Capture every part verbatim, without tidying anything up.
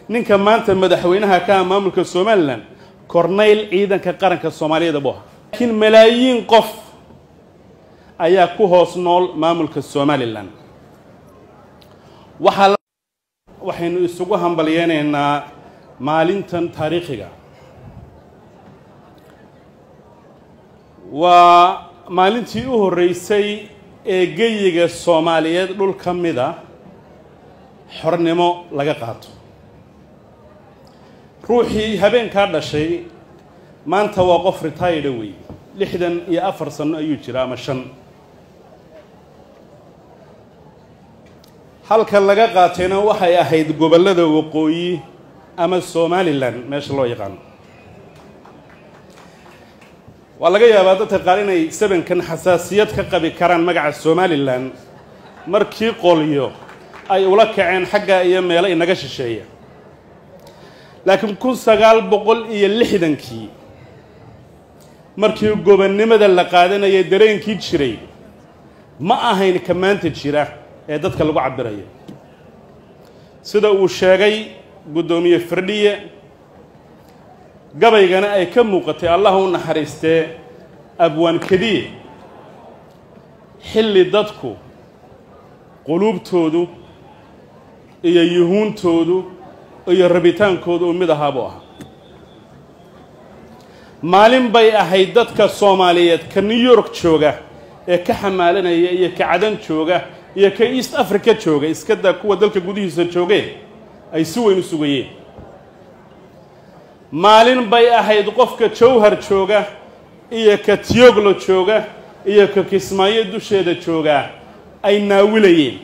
ninka maanta madaxweynaha ka maamulka Somaliland korneyl ciidanka qaranka Soomaaliyeed buu laakiin malaayiin qof ayaa ku hoos nool maamulka Somaliland waxa waxaynu isugu hambalyeynaa maalintan taariikhiga waa maalintii u horeysay ee geeyiga Soomaaliyeed dhul kamida xornimo laga qaato ruuxii habeen ka dhashay maanta waa qof retired way lixdan iyo afar sano ayuu jiraa ama shan halka laga qaatayna waxay ahayd gobolada waqooyi ama Somaliland meesha loo yaqaan waa laga yaabaa dadka qaar inay sabankan xasaasiyad ka qabi karaan magaca Somaliland markii qoliyo ay ula kaceen xagga iyo meelo inaga shisheeya laakiin kun sagaal boqol iyo lixdankii markii gobonnimada la qaadanayay dareenkii jiray ma ahayn kamaanta jira ee dadka lagu cabirayo sida uu sheegay gudoomiye Firdhiye gabaygana ay ka muuqatay Allah uu naxariistay abwaan kadiye xilli dadku qulubtoodu iyo yuhuuntoodu iyo rabitaankoodu mid ahaabo ah maalin bay ahayd dadka Soomaaliyeed ka New York jooga ee ka xamaalanaya iyo ka cadan jooga iyo ka East Africa jooga iska daa kuwa dalka gudihiisa joogay ay si weyn u sugayeen maalin bay ahayd qofka Jowhar jooga iyo ka Tioglo jooga iyo ka Kismaayo dusheeda jooga ay naawilayeen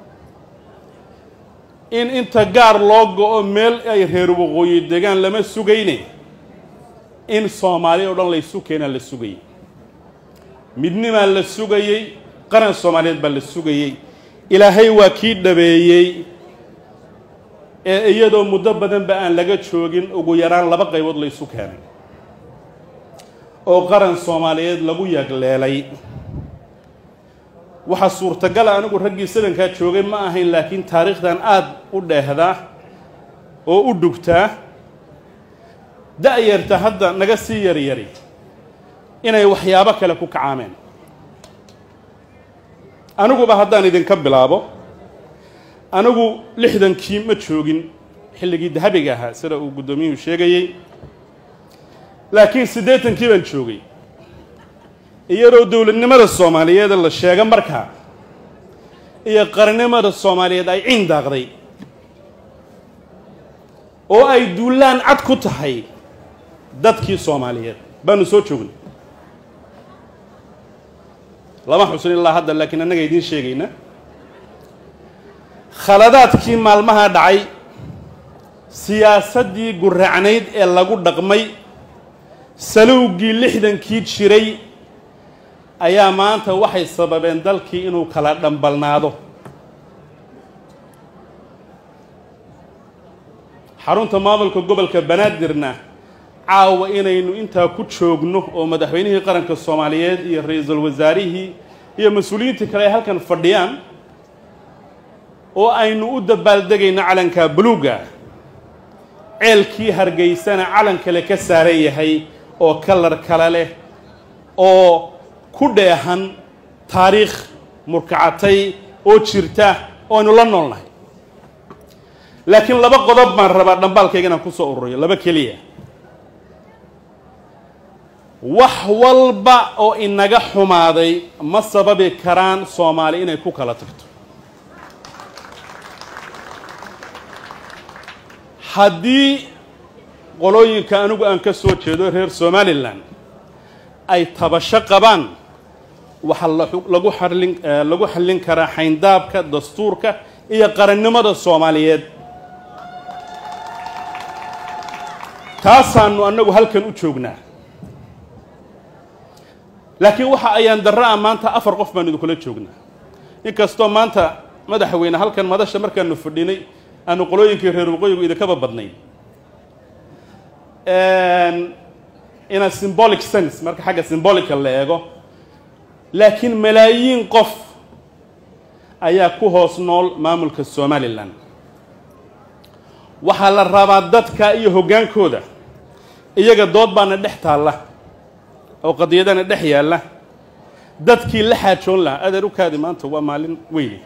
in inta gaar loo go'o meel ay reer waqooyi deegaan lama sugayne in Soomaaliya oo dhan la isu keenaa la sugayay midnima la sugayay qaran Soomaaliyeed baa la sugayay ilaahay waa kii dhabeeyay ee iyadoo muddo badan ba aan laga joogin ugu yaraan laba qaybood la isu keenay oo qaran Soomaaliyeed lagu yagleelay waxa suurtagal ah anigu raggii sadanka joogay ma ahayn laakiin taariikhdan aad u dheehda oo u dhugtaa da'yarta hadda naga sii yar yari inay waxyaabo kale ku kacaameen anigu ba haddaan idin ka bilaabo anigu lixdankii ma joogin xilligii dahabiga ahaa sida uu gudoomiyuhu sheegayay laakiin siddeetankii baan joogay iyadoo dawladnimada Soomaaliyeed la sheega markaa iyo qarannimada Soomaaliyeed ay cindaaqday oo ay duulaan cad ku tahay dadkii Soomaaliyeed baanu soo joognay lama xusin ilaa hadda laakiin anaga idin sheegayna khaladaadkii maalmaha dhacay siyaasadii guracnayd ee lagu dhaqmay salowgii lixdankii jiray ayaa maanta waxay sababeen dalkii inuu kala dhambalnaado xarunta maamulka gobolka Banaadirna caawa inaynu inta ku joogno oo madaxweynihii qaranka Soomaaliyeed iyo ra'iisul wasaarihii iyo mas'uuliyiinta kale halkan fadhiyaan oo aynu u dabaaldegayna calanka buluuga ceelkii Hargeysana calan kale ka saaran yahay oo kalar kala leh oo ku dheehan taariikh murkacatay oo jirta oo aynu la noolnahay laakiin laba qodob baan rabaa dhambalkayga inaan ku soo ururiyo laba kaliya wax walba oo inaga xumaaday ma sababi karaan Soomaali inay ku kala tagto haddii qolooyinka anigu aan ka soo jeedo reer Somaliland ay tabasho qabaan waxa lagu xarlin lagu xallin karaa xayndaabka dastuurka iyo qarannimada Soomaaliyeed taasaanu anagu halkan u joognaa laakiin waxa ayaan daraa maanta afar qof baan idin kula joognaa inkastoo maanta madaxweyne halkan madasha markaanu fadhinay aanu qolooyinkii reer waqooyigu idinka badnayn een in a symbolic sense marka xagga symbolic la eego laakiin malaayiin qof ayaa ku hoos nool maamulka Somaliland waxaa la rabaa dadka iyo hoggaankooda iyaga dood baana dhex taalla oo qadiyadana dhex yaalla dadkii la xaajoon lahaa adeer u kaadi maanta waa maalin weyne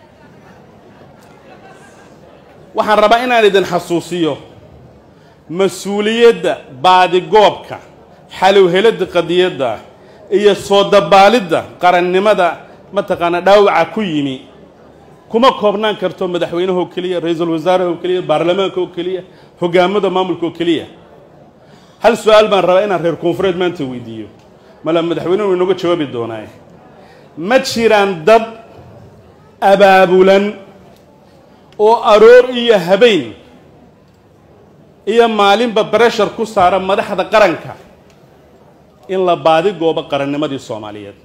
waxaan rabaa inaan idin xasuusiyo mas-uuliyadda baadigoobka xalowhelada qadiyadda iyo soo dabaalidda qarannimada mataqaana dhaawaca ku yimi kuma koobnaan karto madaxweynaha oo keliya ra'iisul wasaaraha oo keliya baarlamaanka oo keliya hoggaamada maamulka oo keliya hal su'aal baan rabaa inaan reer koonfureed maanta weydiiyo mala madaxweynuhu inooga jawaabi doonaa ma jiraan dad abaabulan oo aroor iyo habeen iyo maalinba pressure ku saara madaxda qaranka in la baadi goobo qarannimadii Soomaaliyeed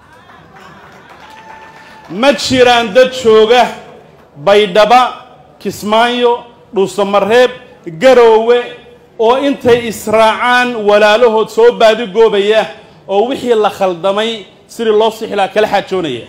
ma jiraan dad jooga Baydhaba Kismaayo Dhuusamareeb Garoowe oo intay israacaan walaalahood soo baadi goobaya oo wixii la khaldamay sidii loo sixilaa kala xaajoonaya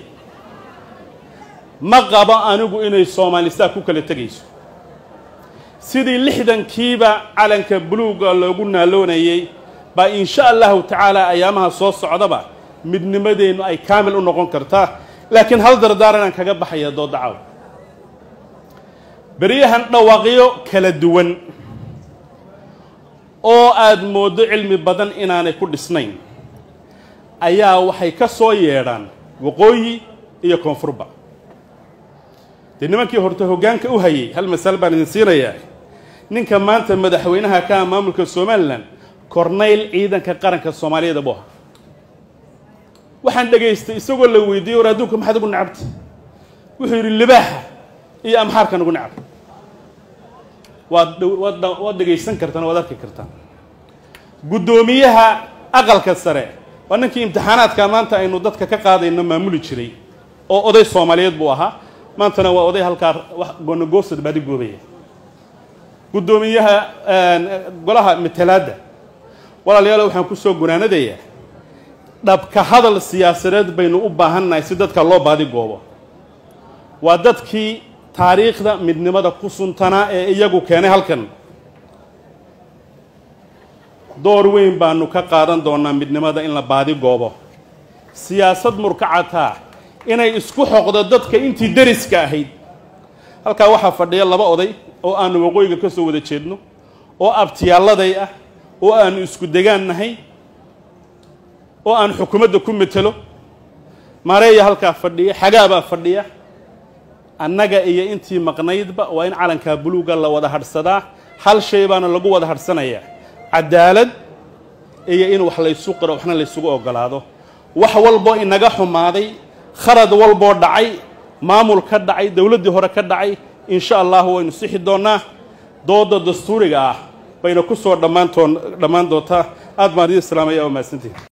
ma qaba anigu inay Soomaalista ku kala tagayso sidii lixdankiiba calanka buluuga loogu naaloonayay ba insha Allah ta'ala ayaamaha soo socdaba midnimadeenu ay kaamil u noqon kartaa laakiin hal dardaaran kaga baxaya doodacaw bariyahan dhawaaqyo kala duwan oo aad moodo cilmi badan inaanay ku dhisnayn ayaa waxay ka soo yeedhaan waqooyi iyo koonfurba nimankii horta hoggaanka u hayay hal mas'al baan idin siinayaa ninka maanta madaxweynaha ka maamulka Somaliland korneyl ciidanka qaranka Soomaaliyeed buu ahaa waxaan dhageystay isagoo la weydiiyay war adduunka maxaad ugu nacabtay wuxuu yiri libaaxa iyo amxaarkan ugu nacab waad waad dhageysan kartaan waad arki kartaan gudoomiyaha aqalka sare waa ninkii imtixaanaadka maanta aynu dadka ka qaadayno maamuli jiray oo oday Soomaaliyeed buu ahaa maantana waa oday halkaa wax go'aan baadi goobaya gudoomiyaha golaha matalaada walaalayaal waxaan ku soo gunaanadayaa dhabka hadal siyaasadeed baynu u baahannahay si dadka loo baadi goobo waa dadkii taariikhda midnimada ku suntanaa ee iyagu keenay halkan door weyn baanu ka qaadan doonaa midnimada in la baadi goobo siyaasad murkacata inay isku xoqdo dadka intii dariska ahayd halka waxa fadhiya laba oday oo aan waqooyiga ka soo wada jeedno oo abtiyaaladay ah oo aan isku degaanahay oo aan xukuumadda ku metelo mareeya halka fadhiya xagaaba fadhiya annaga iyo intii maqnaydba waa in calanka buluuga la wada hadhsadaa hal shay baana lagu wada hadhsanaya cadaalad iyo in wax la isu qoro waxna la isugu ogolaado wax walbo inaga xumaaday kharad walbo dhacay maamul ka dhacay dawladii hore ka dhacay insha Allah waynu sixi doonaa dooda dastuuriga ah bayna ku soo dhamaantoon dhamaan doonta aad baan idin salaamaya oo maasantii